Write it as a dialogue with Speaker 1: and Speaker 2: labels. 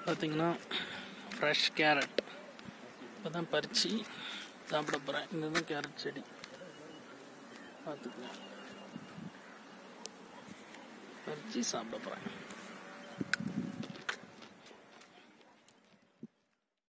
Speaker 1: பார்த்தீங்கன்னா fresh carrot இப்போ தான் பறித்து சாப்பிட போகிறேன். இதுதான் கேரட் செடி பார்த்துக்கலாம், பறித்து சாப்பிட போகிறேன்.